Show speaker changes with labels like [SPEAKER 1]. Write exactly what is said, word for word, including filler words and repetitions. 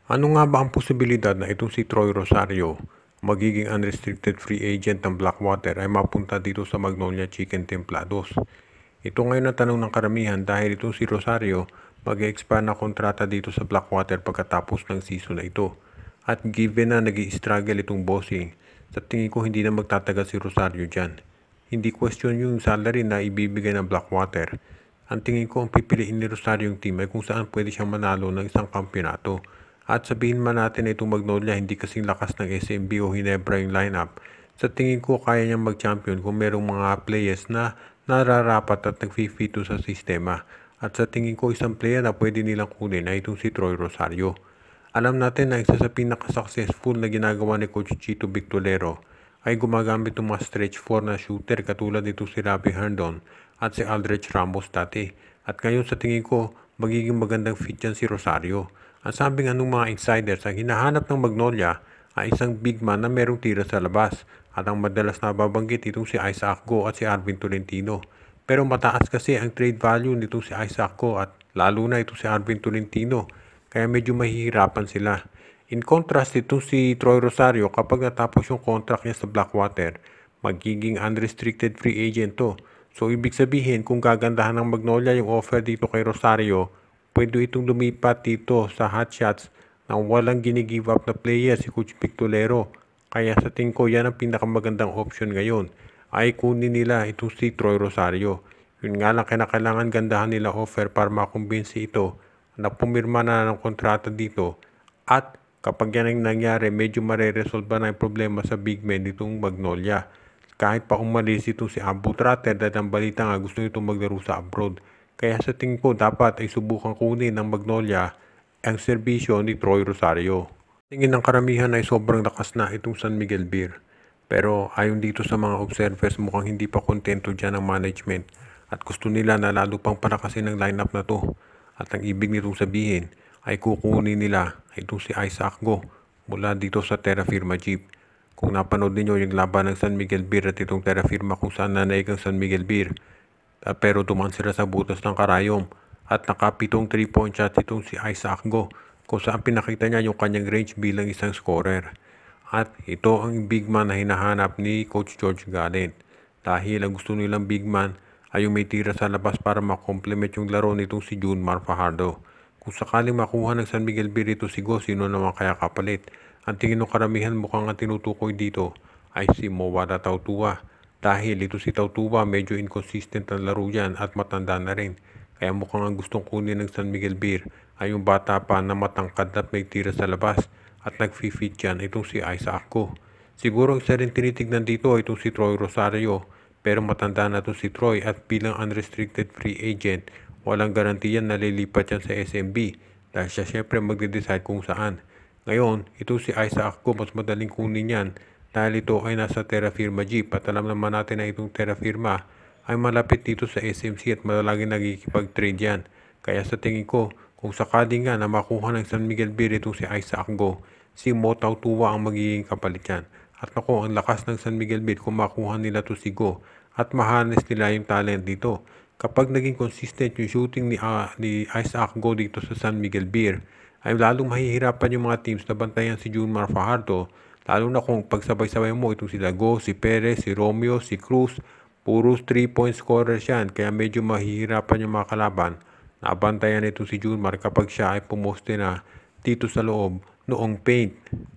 [SPEAKER 1] Ano nga ba ang posibilidad na itong si Troy Rosario, magiging unrestricted free agent ng Blackwater, ay mapunta dito sa Magnolia Chicken Templados? Ito ngayon ang tanong ng karamihan dahil itong si Rosario mag-expire na kontrata dito sa Blackwater pagkatapos ng season na ito. At given na nag-i-struggle itong bossing, sa tingin ko hindi na magtatagal si Rosario dyan. Hindi question yung salary na ibibigay ng Blackwater. Ang tingin ko ang pipiliin ni Rosario yung team ay kung saan pwede siyang manalo ng isang kampiyonato. At sabihin man natin na itong Magnolia hindi kasing lakas ng S M B o Hinebra yung lineup, sa tingin ko kaya niyang mag-champion kung merong mga players na nararapat at nag-fit sa sistema. At sa tingin ko isang player na pwede nilang kunin ay itong si Troy Rosario. Alam natin na isa sa pinaka-successful na ginagawa ni Coach Chito Victolero ay gumagamit ng mga stretch four na shooter katulad nito si Robbie Herndon at si Aldrich Ramos dati. At ngayon sa tingin ko magiging magandang fit yan si Rosario. Ang sabi nga ng mga insiders, ang hinahanap ng Magnolia ay isang big man na merong tira sa labas at ang madalas na babanggit itong si Isaac Go at si Arvin Tolentino. Pero mataas kasi ang trade value nitong si Isaac Go at lalo na itong si Arvin Tolentino kaya medyo mahihirapan sila. In contrast itong si Troy Rosario kapag natapos yung contract niya sa Blackwater, magiging unrestricted free agent to. So ibig sabihin kung gagandahan ng Magnolia yung offer dito kay Rosario, pwede itong lumipat dito sa hotshots nang walang gini-give up na player si Coach Victolero. Kaya sa tingin ko yan ang pinakamagandang option ngayon ay kunin nila itong si Troy Rosario. Yun nga lang kinakailangan gandahan nila offer para makumbinsi ito na pumirma na ng kontrata dito. At kapag yan ang nangyari, medyo mareresolve na yung problema sa big man nitong Magnolia. Kahit pa umalis itong si Abu Tratter dahil ang balita nga gusto itong maglaro sa abroad. Kaya sa tingin ko dapat ay subukan kunin ng Magnolia ang serbisyo ni Troy Rosario. Tingin ng karamihan ay sobrang lakas na itong San Miguel Beer. Pero ayon dito sa mga observers mukhang hindi pa kontento dyan ang management at gusto nila na lalo pang palakasin ng lineup na to. At ang ibig nitong sabihin ay kukunin nila itong si Isaac Go mula dito sa Terra Firma Jeep. Kung napanood ninyo yung laban ng San Miguel Beer at itong Terra Firma kung saan nanaig ang San Miguel Beer, Uh, pero dumaan sila sa butas ng karayom at nakapitong three point shot itong si Isaac Go kung saan pinakita niya yung kanyang range bilang isang scorer. At ito ang big man na hinahanap ni Coach George Gallant dahil ang gusto nilang big man ay yung may tira sa labas para makomplement yung laro nitong si Junmar Fajardo. Kung sakaling makuha ng San Miguel Beer ito si Go, sino naman kaya kapalit? Ang tingin ng karamihan mukhang ang tinutukoy dito ay si Mowara Tautua. Dahil ito si Tautua medyo inconsistent ang laro yan at matanda na rin. Kaya mukhang ang gustong kunin ng San Miguel Beer ay yung bata pa na matangkad at may tira sa labas at nag-fit yan itong si Isaac Go. Siguro ang isa rin tinitignan dito ay itong si Troy Rosario pero matanda na itong si Troy at bilang unrestricted free agent walang garantiyan na lilipat yan sa S M B dahil siya syempre magde-decide kung saan. Ngayon, itong si Isaac Go mas madaling kunin yan dahil ito ay nasa Terra Firma Jeep at alam naman natin na itong Terra Firma ay malapit dito sa S M C at malaging nagkikipag-trade yan. Kaya sa tingin ko, kung sakaling nga na makuha ng San Miguel Beer itong si Isaac Go, si Mo Tautua ang magiging kapalit yan. At ako, ang lakas ng San Miguel Beer kung makuha nila to si Go at maharness nila yung talent dito. Kapag naging consistent yung shooting ni, uh, ni Isaac Go dito sa San Miguel Beer, ay lalong mahihirapan yung mga teams na bantayan si Junmar Fajardo. Lalo na kung pagsabay-sabay mo itong sila Go, si Perez, si Romeo, si Cruz, puros three point scorers yan. Kaya medyo mahihirapan yung mga kalaban. Nabantayan ito si Junmar kapag siya ay pumoste na dito sa loob noong paint.